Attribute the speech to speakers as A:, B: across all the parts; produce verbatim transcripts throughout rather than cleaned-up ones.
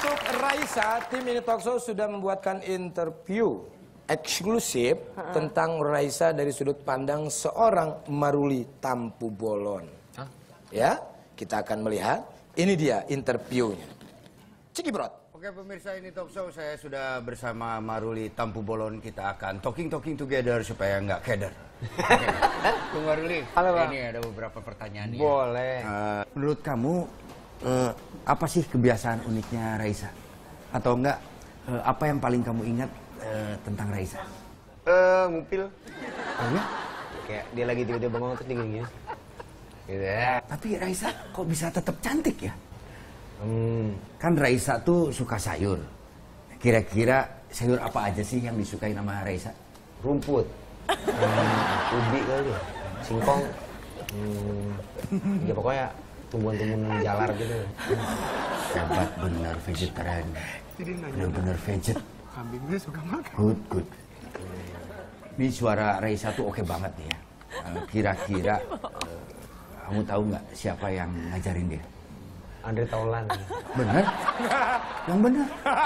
A: untuk Raisa, tim Ini Talk Show sudah membuatkan interview eksklusif uh-uh. tentang Raisa dari sudut pandang seorang Maruli Tampu Bolon. Huh? Ya, kita akan melihat. Ini dia interviewnya. Cikibrot.
B: Oke pemirsa Ini Talk Show, saya sudah bersama Maruli Tampu Bolon. Kita akan talking-talking together supaya nggak keder. Okay. Bung Maruli, halo Bang. Ini ada beberapa pertanyaan.
C: Boleh.
B: Uh, menurut kamu, uh, apa sih kebiasaan uniknya Raisa? Atau enggak, uh, apa yang paling kamu ingat uh, tentang Raisa?
C: Eh, uh, ngupil.
B: Oh, ya?
C: Kayak dia lagi tiba-tiba bengong terus dingin gitu. Gitu ya.
B: Tapi Raisa kok bisa tetap cantik ya?
C: Hmm.
B: Kan Raisa tuh suka sayur. Kira-kira sayur apa aja sih yang disukai sama Raisa?
C: Rumput. Hmm, ubi kali ya. Singkong. Hmm, ya pokoknya tumbuhan-tumbuhan jalar gitu.
B: Hebat bener vegetarian. Bener-bener veget.
A: Kambingnya suka makan.
B: Good, good. Ini suara Raisa tuh oke banget nih ya. Kira-kira uh, kamu tahu nggak siapa yang ngajarin dia?
C: Andre Taulan.
B: Bener? Yang bener?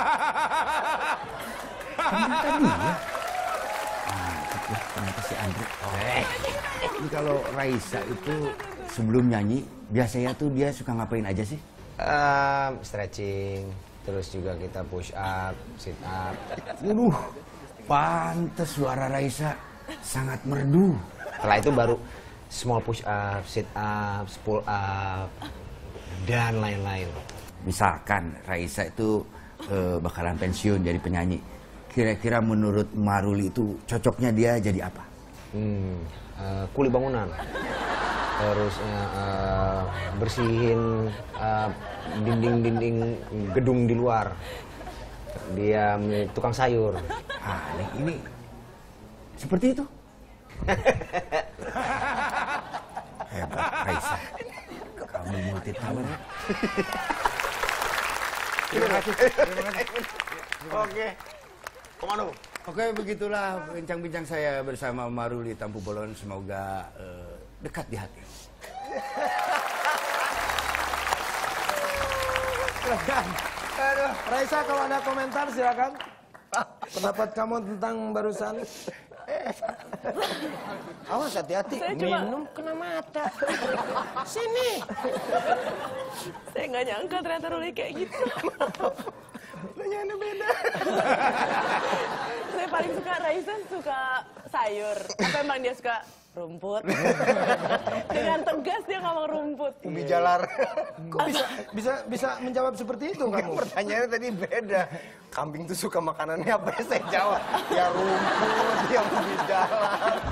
B: Ternyata dia. Mantap ya, ternyata si Andre. Oh. Ini kalau Raisa itu sebelum nyanyi, biasanya tuh dia suka ngapain aja sih?
C: Um, stretching, terus juga kita push up, sit up.
B: Waduh, pantes suara Raisa sangat merdu.
C: Setelah itu baru small push up, sit up, pull up, dan lain-lain.
B: Misalkan Raisa itu uh, bakalan pensiun jadi penyanyi. Kira-kira menurut Maruli itu cocoknya dia jadi apa?
C: Hmm, uh, kuli bangunan. Terus uh, bersihin uh, dinding-dinding gedung di luar. Dia tukang sayur.
B: Ah, ini, ini seperti itu. Hebat Raisa. Kamu multi talent.
C: Terima kasih. Terima kasih. Oke. Komando.
B: Oke, begitulah bincang-bincang saya bersama Maruli Tampu Bolon. Semoga uh, dekat di hati.
A: Aduh, Raisa kalau ada komentar silakan. Pendapat kamu tentang barusan?
B: Awas hati-hati, minum kena mata. Sini.
D: Saya nggak nyangka ternyata Ruli kayak gitu.
A: Pertanyaannya beda.
D: Saya paling suka Raisa suka sayur. Apa emang dia suka rumput? Dengan tegas dia ngomong rumput.
C: Ubi jalar.
A: Kok bisa bisa bisa menjawab seperti itu kamu?
C: Pertanyaannya tadi beda. Kambing tuh suka makanannya apa ya saya jawab? Ya rumput, ya ubi jalar.